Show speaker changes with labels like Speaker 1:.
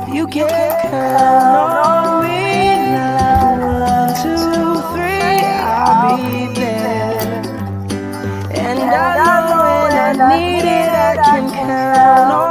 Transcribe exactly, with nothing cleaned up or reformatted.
Speaker 1: You can count on me. Like one, two, three, I'll be there. And I know when I need it, I can count on